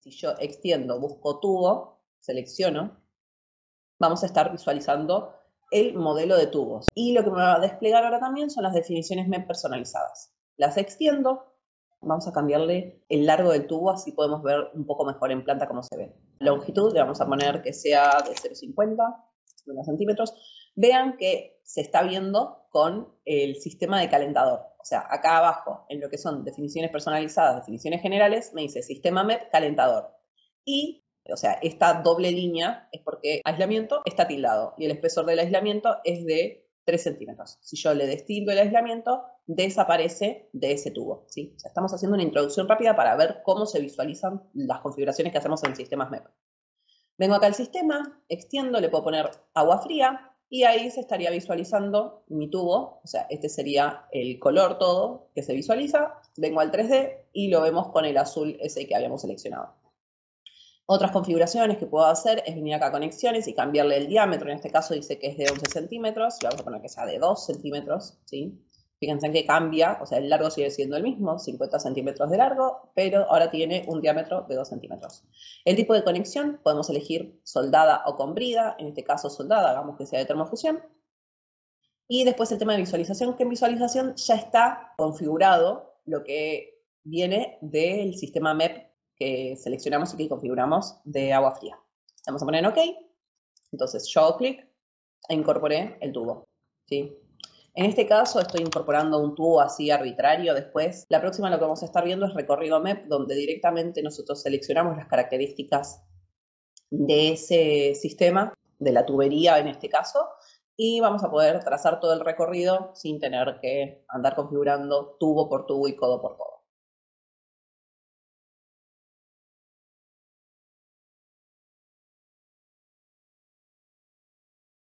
Si yo extiendo, busco tubo, selecciono, vamos a estar visualizando el modelo de tubos. Y lo que me va a desplegar ahora también son las definiciones MEP personalizadas. Las extiendo, vamos a cambiarle el largo del tubo, así podemos ver un poco mejor en planta cómo se ve. Longitud le vamos a poner que sea de 0,50 centímetros. Vean que se está viendo con el sistema de calentador. O sea, acá abajo, en lo que son definiciones personalizadas, definiciones generales, me dice sistema MEP calentador. Y, o sea, esta doble línea es porque aislamiento está tildado y el espesor del aislamiento es de 3 centímetros. Si yo le destildo el aislamiento, desaparece de ese tubo, ¿sí? O sea, estamos haciendo una introducción rápida para ver cómo se visualizan las configuraciones que hacemos en sistemas MEP. Vengo acá al sistema, extiendo, le puedo poner agua fría y ahí se estaría visualizando mi tubo. O sea, este sería el color todo que se visualiza. Vengo al 3D y lo vemos con el azul ese que habíamos seleccionado. Otras configuraciones que puedo hacer es venir acá a conexiones y cambiarle el diámetro. En este caso dice que es de 11 centímetros. Le vamos a poner que sea de 2 centímetros, ¿sí? Fíjense en que cambia, o sea, el largo sigue siendo el mismo, 50 centímetros de largo, pero ahora tiene un diámetro de 2 centímetros. El tipo de conexión, podemos elegir soldada o con brida, en este caso soldada, hagamos que sea de termofusión. Y después el tema de visualización, que en visualización ya está configurado lo que viene del sistema MEP que seleccionamos y que configuramos de agua fría. Vamos a poner en OK. Entonces yo hago clic e incorporé el tubo, ¿sí? En este caso estoy incorporando un tubo así arbitrario después. La próxima lo que vamos a estar viendo es recorrido MEP, donde directamente nosotros seleccionamos las características de ese sistema, de la tubería en este caso, y vamos a poder trazar todo el recorrido sin tener que andar configurando tubo por tubo y codo por codo.